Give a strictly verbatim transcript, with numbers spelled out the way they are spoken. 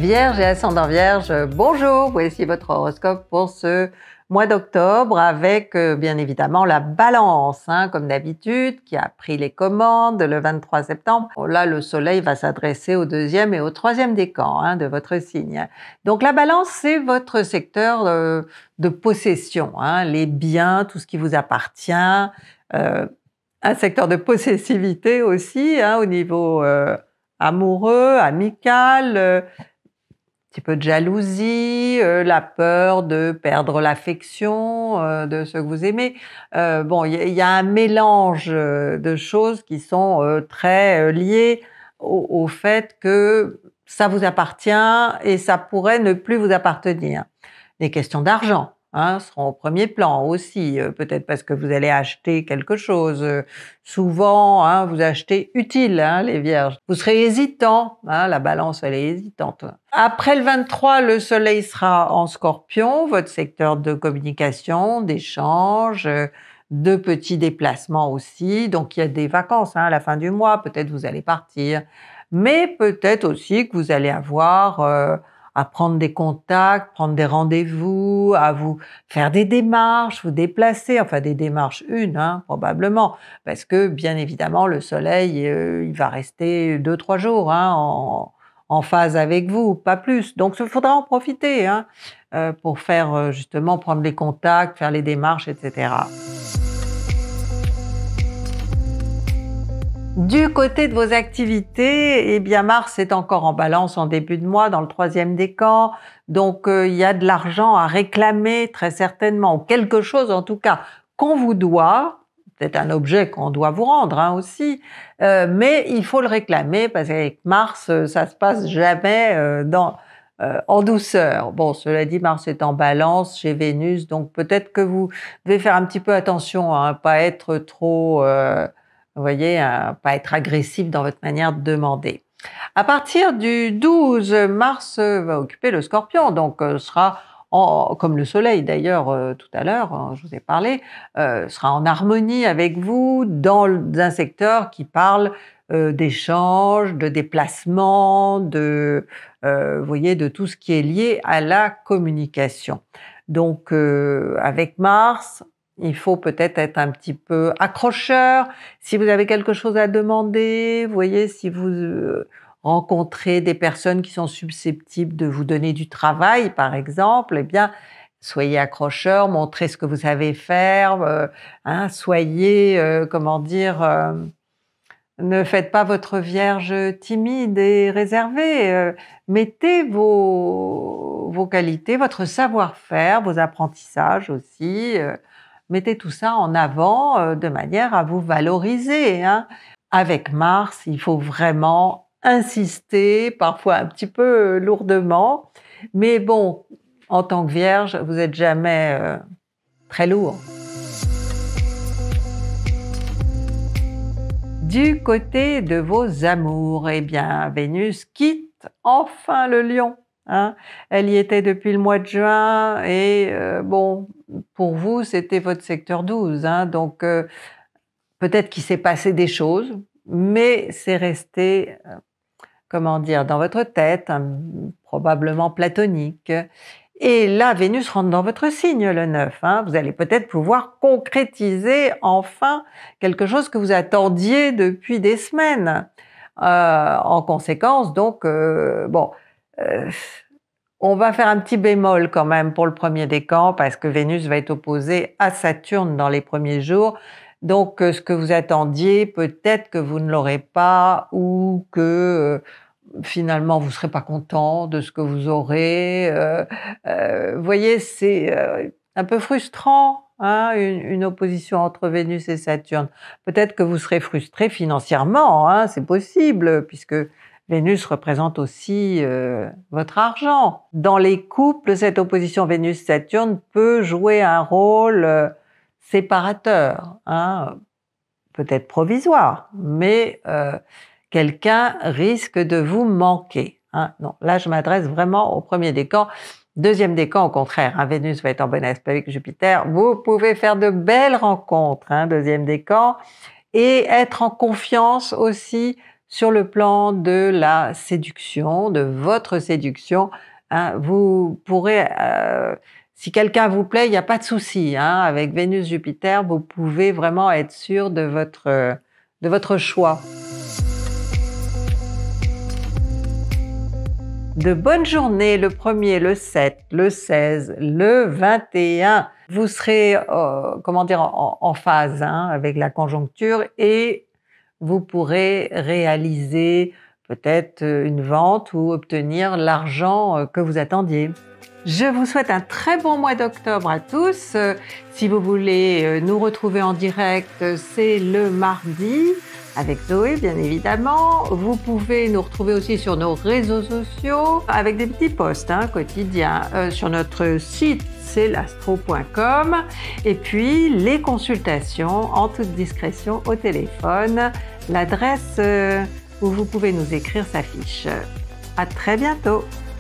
Vierge et ascendant Vierge, bonjour, voici votre horoscope pour ce mois d'octobre avec euh, bien évidemment la Balance, hein, comme d'habitude, qui a pris les commandes le vingt-trois septembre. Bon, là, le soleil va s'adresser au deuxième et au troisième décan hein, de votre signe. Donc la Balance, c'est votre secteur euh, de possession, hein, les biens, tout ce qui vous appartient, euh, un secteur de possessivité aussi hein, au niveau euh, amoureux, amical, euh, petit peu de jalousie, euh, la peur de perdre l'affection euh, de ceux que vous aimez. Euh, bon, il y, y a un mélange de choses qui sont euh, très euh, liées au, au fait que ça vous appartient et ça pourrait ne plus vous appartenir. Les questions d'argent hein, seront au premier plan aussi, euh, peut-être parce que vous allez acheter quelque chose. Euh, souvent, hein, vous achetez utile, hein, les Vierges. Vous serez hésitant, hein, la Balance, elle est hésitante. Après le vingt-trois, le soleil sera en Scorpion, votre secteur de communication, d'échange, euh, de petits déplacements aussi. Donc il y a des vacances hein, à la fin du mois, peut-être vous allez partir. Mais peut-être aussi que vous allez avoir... Euh, à prendre des contacts, prendre des rendez-vous, à vous faire des démarches, vous déplacer, enfin des démarches une, hein, probablement, parce que bien évidemment le soleil, euh, il va rester deux, trois jours hein, en, en phase avec vous, pas plus. Donc il faudra en profiter hein, euh, pour faire euh, justement prendre les contacts, faire les démarches, et cetera. Du côté de vos activités, eh bien Mars est encore en Balance en début de mois, dans le troisième décan, donc euh, il y a de l'argent à réclamer très certainement, ou quelque chose en tout cas qu'on vous doit, peut-être un objet qu'on doit vous rendre hein, aussi, euh, mais il faut le réclamer parce qu'avec Mars, ça se passe jamais euh, dans, euh, en douceur. Bon, cela dit, Mars est en Balance chez Vénus, donc peut-être que vous devez faire un petit peu attention à hein, pas être trop... Euh, Vous voyez, euh, pas être agressif dans votre manière de demander. À partir du douze, Mars va occuper le Scorpion, donc euh, sera, en, comme le Soleil d'ailleurs euh, tout à l'heure, hein, je vous ai parlé, euh, sera en harmonie avec vous dans un secteur qui parle euh, d'échange, de déplacement, de, euh, vous voyez, de tout ce qui est lié à la communication. Donc euh, avec Mars, il faut peut-être être un petit peu accrocheur. Si vous avez quelque chose à demander, vous voyez, si vous euh, rencontrez des personnes qui sont susceptibles de vous donner du travail, par exemple, eh bien, soyez accrocheur, montrez ce que vous savez faire, euh, hein, soyez, euh, comment dire, euh, ne faites pas votre Vierge timide et réservée. Euh, mettez vos, vos qualités, votre savoir-faire, vos apprentissages aussi. Euh, Mettez tout ça en avant euh, de manière à vous valoriser. Hein. Avec Mars, il faut vraiment insister, parfois un petit peu lourdement, mais bon, en tant que Vierge, vous n'êtes jamais euh, très lourd. Du côté de vos amours, eh bien, Vénus quitte enfin le Lion. Hein. Elle y était depuis le mois de juin et euh, bon, pour vous, c'était votre secteur douze. Hein, donc, euh, peut-être qu'il s'est passé des choses, mais c'est resté, euh, comment dire, dans votre tête, hein, probablement platonique. Et là, Vénus rentre dans votre signe le neuf. Hein, vous allez peut-être pouvoir concrétiser enfin quelque chose que vous attendiez depuis des semaines. Euh, en conséquence, donc, euh, bon... Euh, on va faire un petit bémol quand même pour le premier décan parce que Vénus va être opposée à Saturne dans les premiers jours. Donc, ce que vous attendiez, peut-être que vous ne l'aurez pas ou que euh, finalement vous ne serez pas content de ce que vous aurez. Euh, euh, vous voyez, c'est euh, un peu frustrant. Hein, une, une opposition entre Vénus et Saturne. Peut-être que vous serez frustré financièrement, hein, c'est possible, puisque Vénus représente aussi euh, votre argent. Dans les couples, cette opposition Vénus-Saturne peut jouer un rôle euh, séparateur, hein, peut-être provisoire, mais euh, quelqu'un risque de vous manquer. Hein. Non, là, je m'adresse vraiment au premier décan. Deuxième décan, au contraire, hein, Vénus va être en bon aspect avec Jupiter. Vous pouvez faire de belles rencontres, hein, deuxième décan, et être en confiance aussi sur le plan de la séduction, de votre séduction. Hein, vous pourrez, euh, si quelqu'un vous plaît, il n'y a pas de souci. Hein, avec Vénus-Jupiter, vous pouvez vraiment être sûr de votre, de votre choix. De bonnes journées le premier, le sept, le seize, le vingt et un. Vous serez, euh, comment dire, en, en phase hein, avec la conjoncture et vous pourrez réaliser peut-être une vente ou obtenir l'argent que vous attendiez. Je vous souhaite un très bon mois d'octobre à tous. Si vous voulez nous retrouver en direct, c'est le mardi avec Zoé bien évidemment. Vous pouvez nous retrouver aussi sur nos réseaux sociaux avec des petits posts hein, quotidiens euh, sur notre site c'est l'astro point com et puis les consultations en toute discrétion au téléphone. L'adresse euh, où vous pouvez nous écrire s'affiche. À très bientôt!